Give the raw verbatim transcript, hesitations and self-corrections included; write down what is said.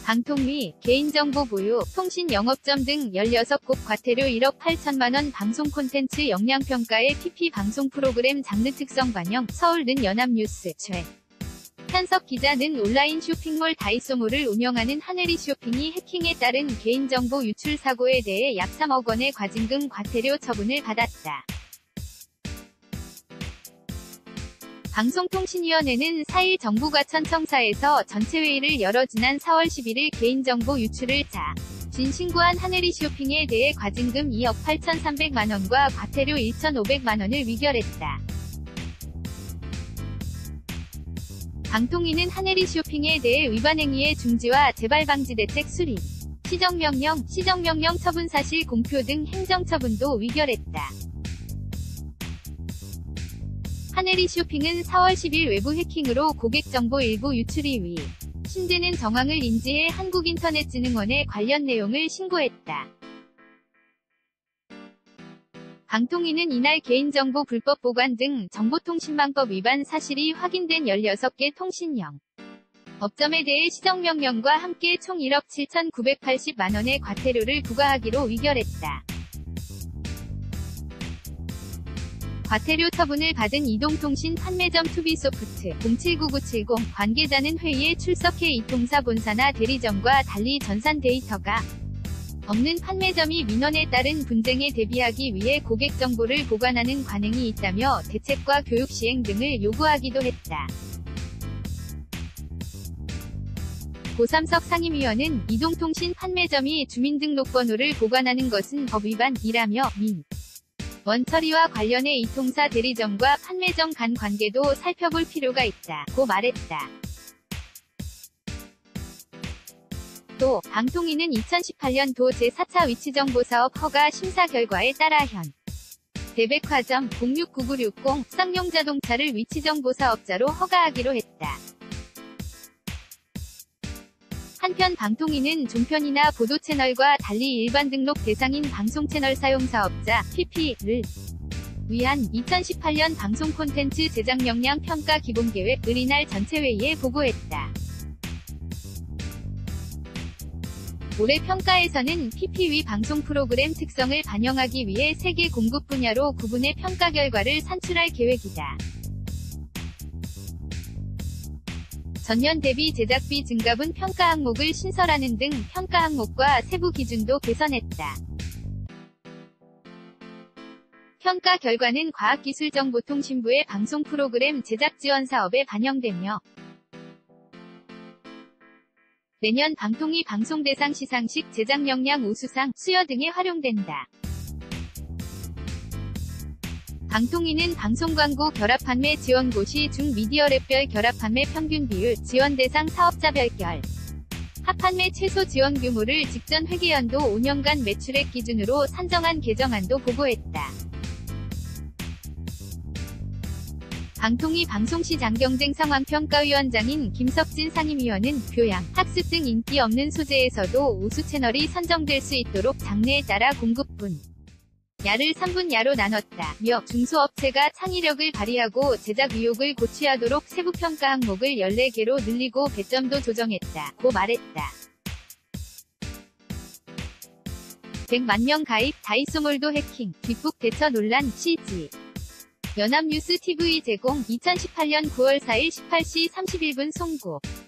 방통위, 개인정보 보유, 통신 영업점 등 열여섯 곳 과태료 일억 팔천만원 방송 콘텐츠 역량평가의 피피 방송 프로그램 장르 특성 반영, 서울는 연합뉴스, 최. 한석 기자는 온라인 쇼핑몰 다이소몰을 운영하는 하늘이쇼핑이 해킹에 따른 개인정보 유출 사고에 대해 약 삼억 원의 과징금 과태료 처분을 받았다. 방송통신위원회는 사일 정부과천청사에서 전체회의를 열어 지난 사월 십일일 개인정보 유출을 자, 진 신고한 하늘이쇼핑에 대해 과징금 이억 팔천삼백만 원과 과태료 일천오백만 원을 위결했다. 방통위는 하늘이쇼핑에 대해 위반 행위의 중지와 재발방지대책 수립, 시정명령, 시정명령 처분 사실 공표 등 행정처분도 위결했다. 하늘이쇼핑은 사월 십일 외부 해킹으로 고객정보 일부 유출 이후 신되는 정황을 인지해 한국인터넷진흥원에 관련 내용을 신고했다. 방통위는 이날 개인정보 불법 보관 등 정보통신망법 위반 사실이 확인된 열여섯 개 통신영 업점에 대해 시정명령과 함께 총 일억 칠천구백팔십만 원의 과태료를 부과하기로 위결했다. 과태료 처분을 받은 이동통신 판매점 투비소프트 공칠구구칠공 관계자는 회의에 출석해 이통사 본사나 대리점과 달리 전산 데이터가 없는 판매점이 민원에 따른 분쟁에 대비하기 위해 고객 정보를 보관하는 관행이 있다며 대책과 교육 시행 등을 요구하기도 했다. 고삼석 상임위원은 이동통신 판매점이 주민등록번호를 보관하는 것은 법위반이라며 민 원처리와 관련해 이통사 대리점과 판매점 간 관계도 살펴볼 필요가 있다고 말했다. 또 방통위는 이천십팔년도 제사 차 위치정보사업 허가 심사 결과에 따라 현 대백화점 공육구구육공 쌍용자동차를 위치정보사업자로 허가하기로 했다. 한편 방통위는 종편이나 보도채널과 달리 일반 등록 대상인 방송채널 사용사업자 피피를 위한 이천십팔년 방송 콘텐츠 제작 역량 평가 기본계획을 이날 전체회의에 보고했다. 올해 평가에서는 피피위 방송 프로그램 특성을 반영하기 위해 세 개 공급 분야로 구분해 평가 결과를 산출할 계획이다. 전년 대비 제작비 증가분 평가 항목을 신설하는 등 평가 항목과 세부 기준도 개선했다. 평가 결과는 과학기술정보통신부의 방송 프로그램 제작 지원 사업에 반영되며 내년 방통위 방송대상 시상식 제작 역량 우수상, 수여 등에 활용된다. 방통위는 방송광고 결합판매 지원고 시 중 미디어랩별 결합판매 평균 비율, 지원대상 사업자별 결 합판매 최소 지원 규모를 직전 회계연도 오 년간 매출액 기준으로 산정한 개정안도 보고했다. 방통위 방송시장 경쟁 상황평가위원장인 김석진 상임위원은 교양, 학습 등 인기 없는 소재에서도 우수 채널이 선정될 수 있도록 장르에 따라 공급분 야를 삼 분야로 나눴다며 중소업체가 창의력을 발휘하고 제작 의욕을 고취하도록 세부평가 항목을 열네 개로 늘리고 배점도 조정했다고 말했다. 백만 명 가입, 다이소몰도 해킹, 뒷북 대처 논란, 씨지. 연합뉴스 티비 제공 이천십팔년 구월 사일 십팔 시 삼십일 분 송고.